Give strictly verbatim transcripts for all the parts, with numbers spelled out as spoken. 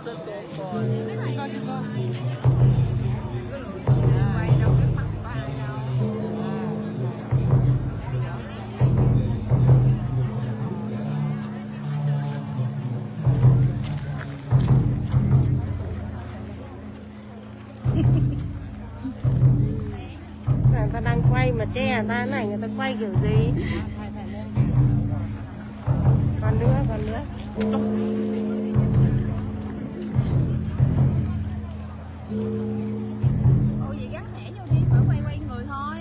Người ta đang quay mà che người ta này, người ta quay kiểu gì? Còn nữa, còn nữa. Ủa vậy gắn thẻ vô đi, phải quay quay người thôi.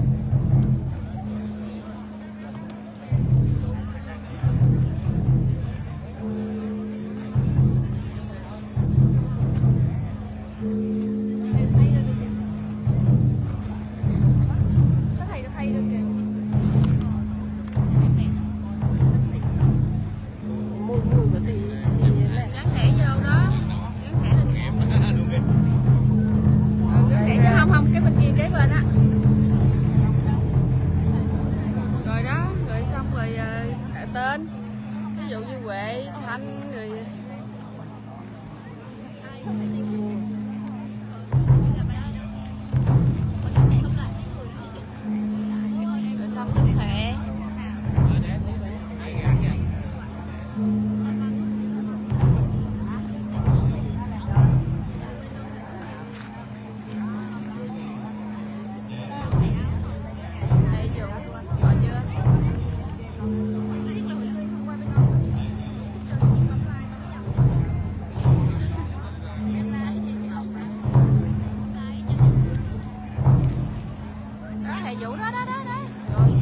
Tên ví dụ như Huệ, Thanh rồi rồi xong tính thẻ. Thẻ dụ gọi chưa? Vụ đó đó đó đó rồi.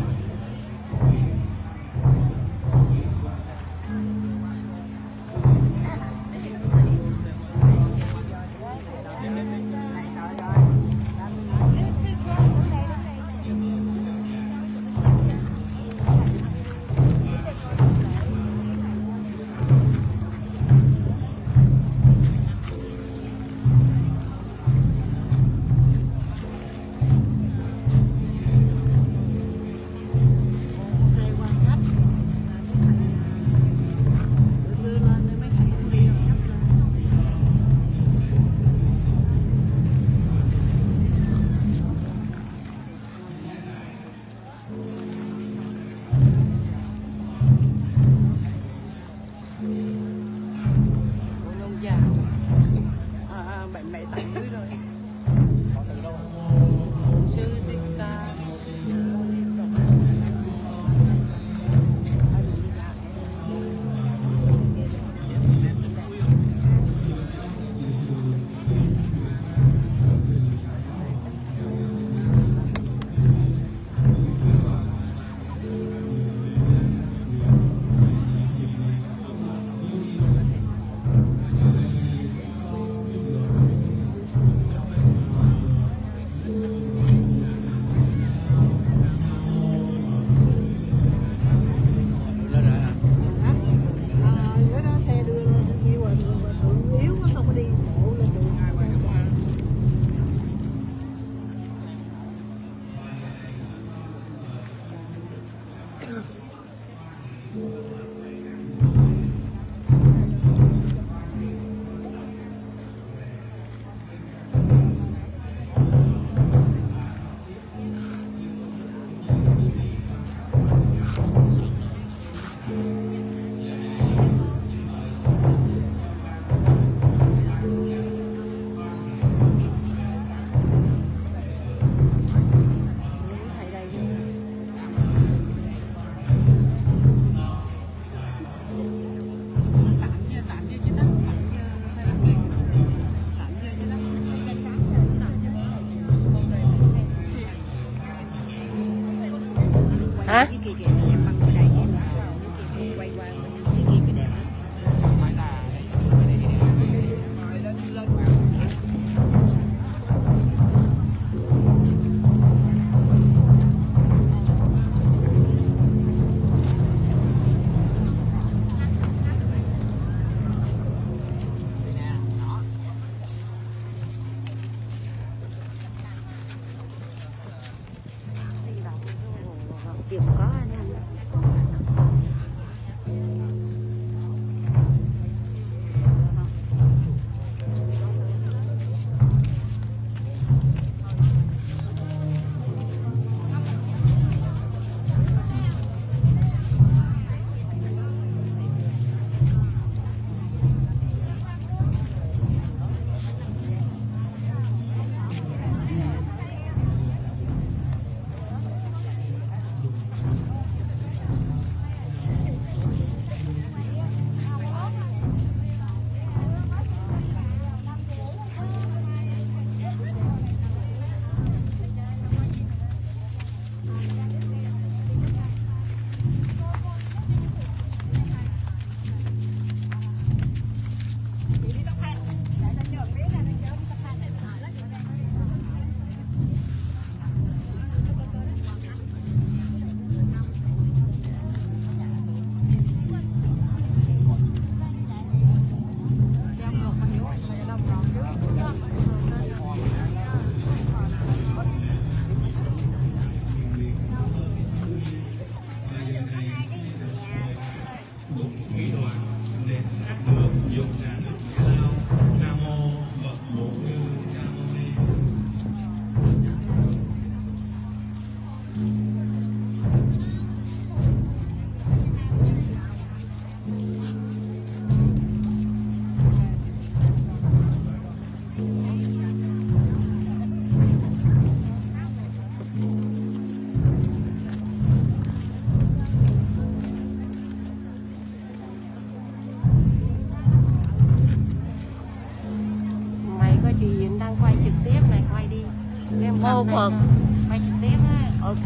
Mô Phật. Quay trực tiếp á. Ok.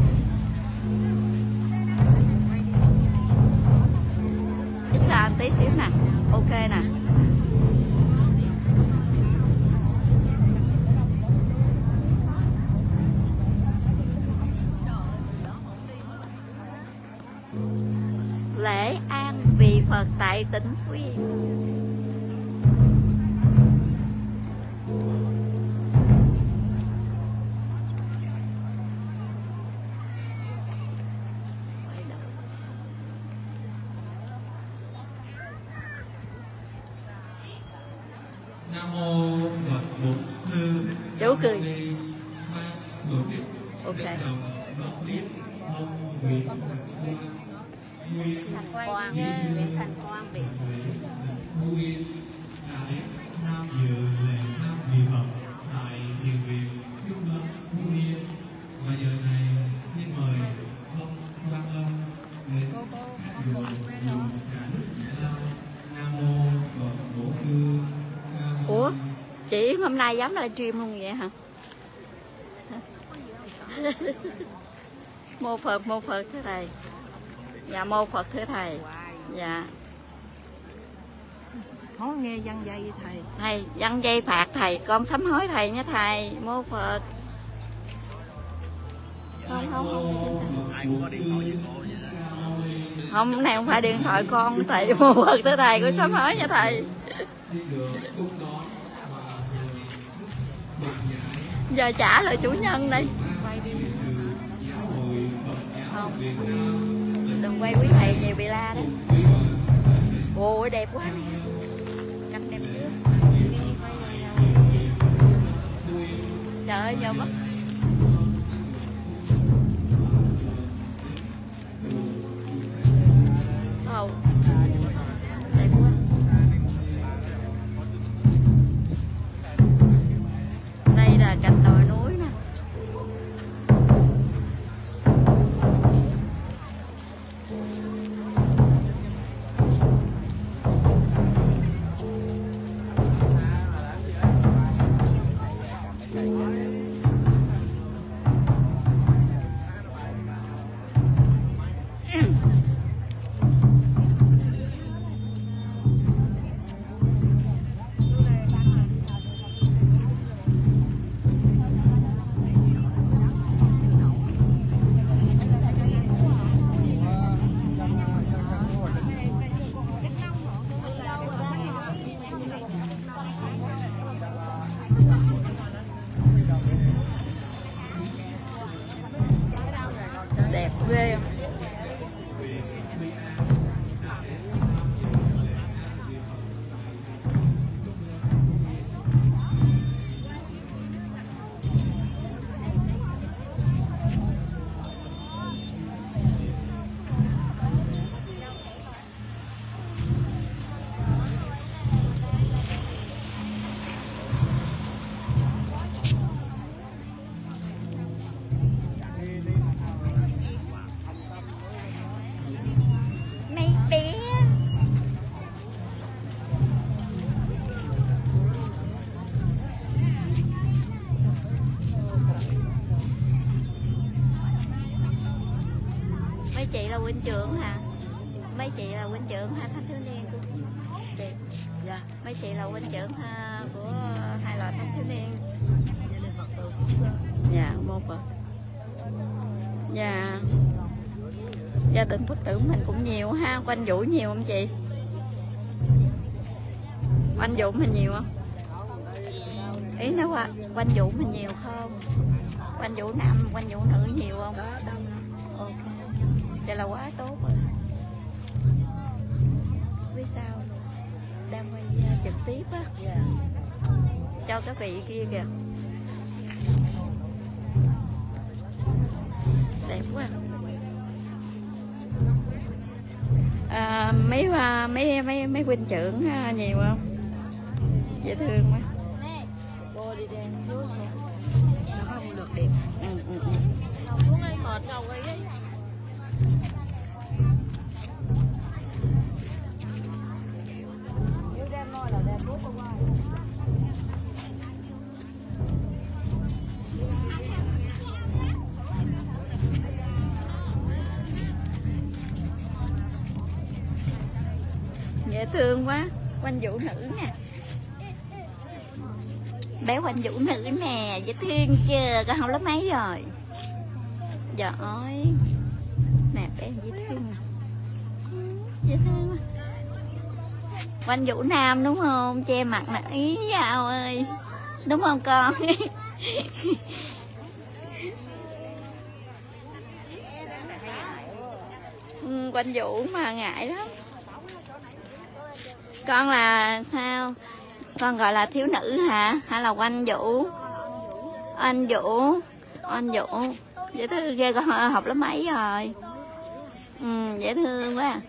Ít xa tí xíu nè. Ok nè. Lễ an vị Phật tại tỉnh Phú Yên. Chú cười. Ok. Thành Quang nha, Nguyễn Thành Quang bị. Ủa, chị hôm nay dám livestream luôn vậy hả? Mô Phật, mô Phật thưa thầy. Dạ mô Phật thưa thầy. Dạ. Không nghe văn dây với thầy. Thầy, văn dây phạt thầy, con sám hối thầy nha thầy, mô Phật. Không, không, không. Không, cái này không phải điện thoại con thầy, mô Phật thưa thầy, con sám hối nha thầy. Giờ trả lại chủ nhân đây. Không, đừng quay quý thầy nhiều bị la đó. Ôi đẹp quá nè, canh đẹp chưa? Trời ơi giờ mất. Ồ, đẹp quá. Đây là cạnh đồi núi nè. Đẹp ghê không? Mấy chị là huynh trưởng hả? Mấy chị là huynh trưởng hả? Thanh thiếu niên của chị. Dạ. Mấy chị là huynh trưởng ha, của hai loại thanh thiếu niên. Dạ, mô Phật. Dạ. Gia đình Phật tử mình cũng nhiều ha, quanh Vũ nhiều không chị? Quanh Vũ mình nhiều không? Ý nói qua quanh Vũ mình nhiều không? Quanh Vũ nam, quanh Vũ nữ nhiều không? Ok. Vậy là quá tốt rồi. Biết sao? đang quay uh, trực tiếp á, yeah. Cho các vị kia kìa, đẹp quá. À, mấy mấy mấy mấy huynh trưởng nhiều không? Dễ thương quá. Cô đi đèn xuống nó không được đẹp. Ừ, ừ, ừ. Không muốn ai mệt ngầu ấy ấy. Dễ thương quá. Quanh vũ nữ nè, bé quanh vũ nữ nè, dễ thương chưa? Con học lớp mấy rồi? Giỏi nè, bé dễ thương nè, dễ thương quá. Quanh vũ nam đúng không? Che mặt nè, ý dạo ơi, đúng không con? Ừ, quanh vũ mà ngại lắm. Con là sao? Con gọi là thiếu nữ hả? Hay là quanh vũ? Anh vũ, anh vũ. Dễ thương ghê. Con học lớp mấy rồi? Ừ, dễ thương quá.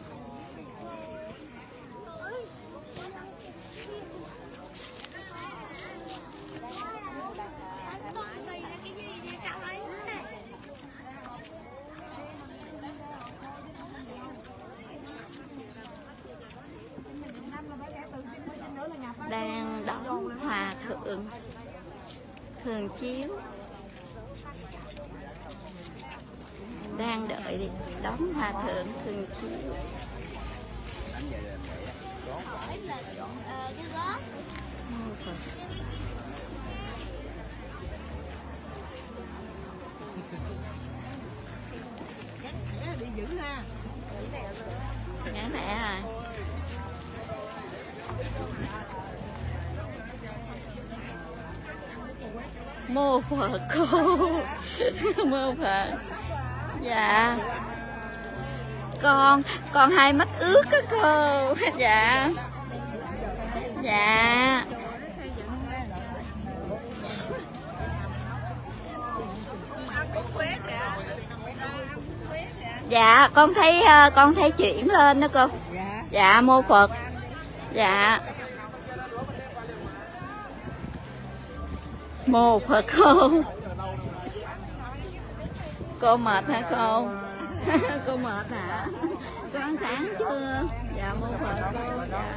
Đang đón hòa thượng thường chiếu, đang đợi đi đón hòa thượng thường chiếu. Đi giữ ha. Ngã mẹ rồi. Mô Phật cô. Mô Phật. Dạ. Con con hai mắt ướt á cô. Dạ. Dạ. Dạ con thấy con thấy chuyển lên đó cô. Dạ mô Phật. Dạ. Mô Phật cô. Cô mệt hả cô? Cô mệt hả? Cô ăn sáng chưa? Dạ mô Phật cô. Dạ.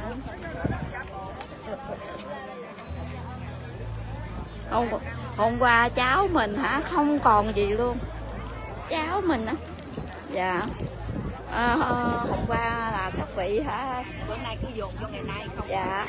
Hôm, hôm qua cháu mình hả không còn gì luôn. Cháu mình á. Dạ. À, hôm qua là các vị hả? Bữa nay cứ dồn cho ngày nay không. Dạ.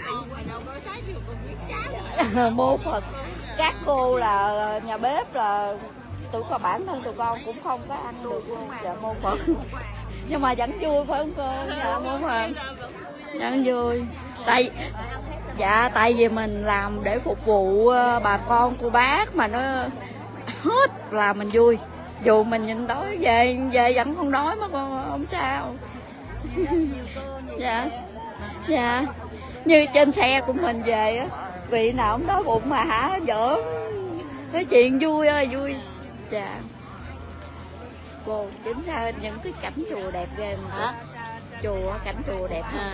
Mô Phật. Các cô là nhà bếp là tụi con, bản thân tụi con cũng không có ăn được luôn. Dạ mô Phật. Nhưng mà vẫn vui phải không cô? Dạ mô Phật. Vẫn vui. Tại dạ tại vì mình làm để phục vụ bà con cô bác mà nó hết là mình vui. Dù mình nhìn đói về về vẫn không đói mà con không sao. Dạ. Dạ. Như trên xe của mình về á, vị nào không đói bụng mà hả dở nói chuyện vui ơi vui. Dạ. Cô chính ra những cái cảnh chùa đẹp ghê mà. Chùa cảnh chùa đẹp ha.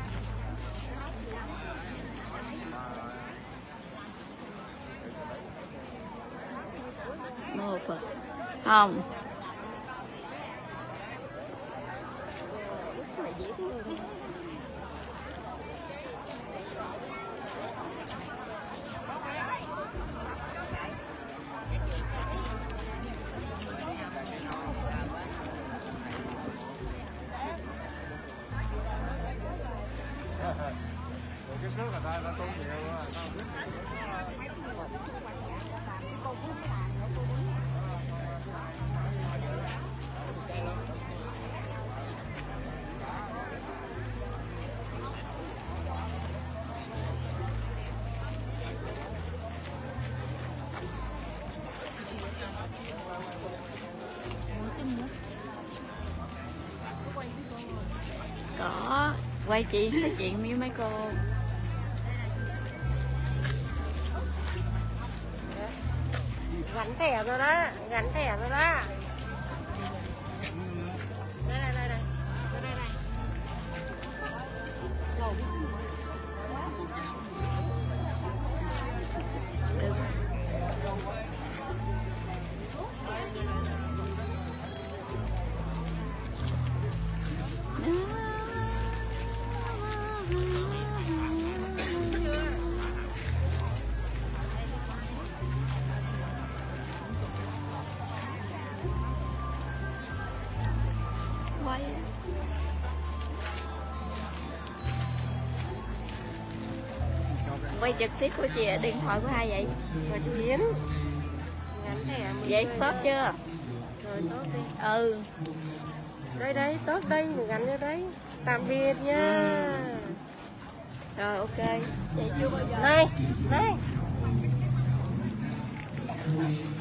Mô Phật. Không. Rất là dễ thương. Cái nước người ta tôn nhiều quá. quay chuyện nói chuyện với mấy cô. Gắn thẻ rồi đó, gắn thẻ rồi đó. Đây đây đây đây. Đây đây đây. Quay quay trực tiếp của chị, điện thoại của ai vậy? Và chú Yến. Gắn thẻ. Vậy stop chưa? Rồi tốt đi. Ừ. Đây đây, tốt đây, mình gắn vô đấy. Tạm biệt nha. Rồi ok. Vậy chưa bao giờ. Này, này.